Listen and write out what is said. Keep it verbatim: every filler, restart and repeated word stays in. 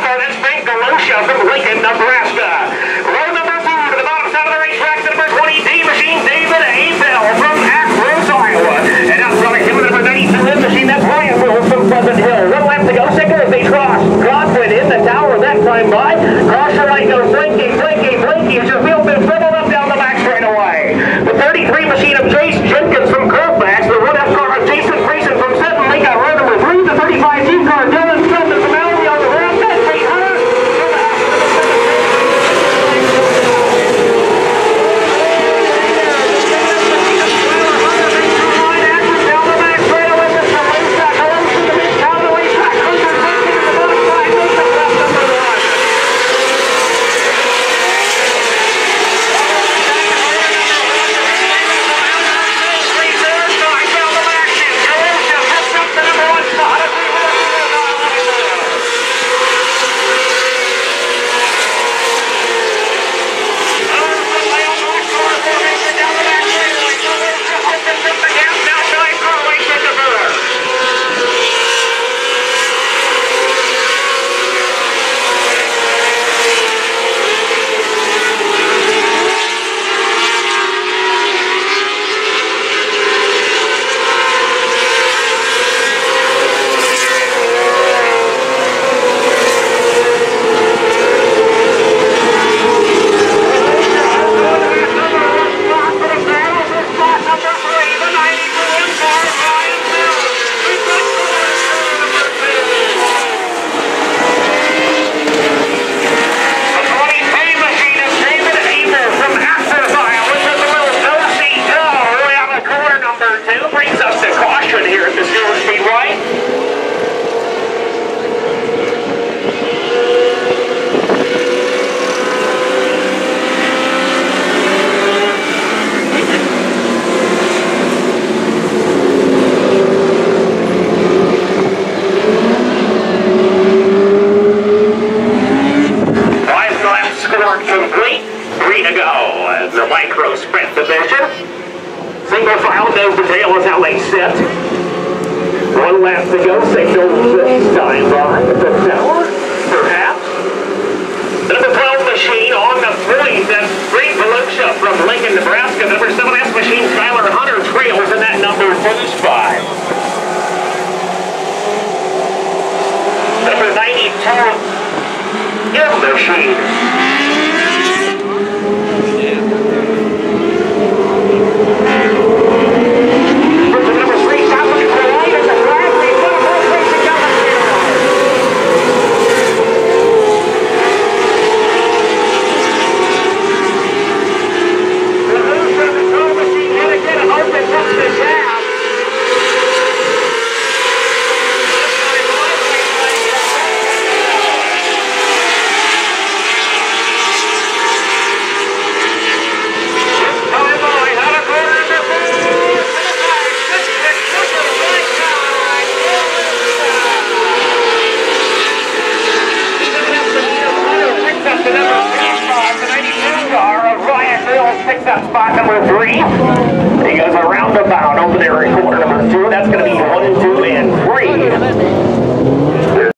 car, that's Frank Galusha from Lincoln, Nebraska. Row number four to the bottom side of the racetrack, number twenty, D Machine David Abel from Akron, Iowa. And out front of him, number ninety-two, M Machine, that's Ryan Wills from Pleasant Hill. One lap to go, second as they cross. Cross went in the tower that time by. Cross your right goes Blinky, Blinky, Blinky as your field been dribbled up down the back straightaway. The thirty-three machine of Jace Jenkins from Colfax, the one F car of Jason Grayson from Seton Lake, got row number three, the thirty-five G car Dylan Sutton from Albion on the round, that's eight hundred. Single file, nose to tail is how they sit. One lap to go, signal this time by the tower, perhaps. The number twelve machine on the point, that's Frank Galusha from Lincoln, Nebraska. Number seven S machine, Skylar Hunter trails in that number two spot. Number ninety-two, M machine. Picks up spot number three. He goes around the bound over there in corner number two. That's going to be one, two, and three.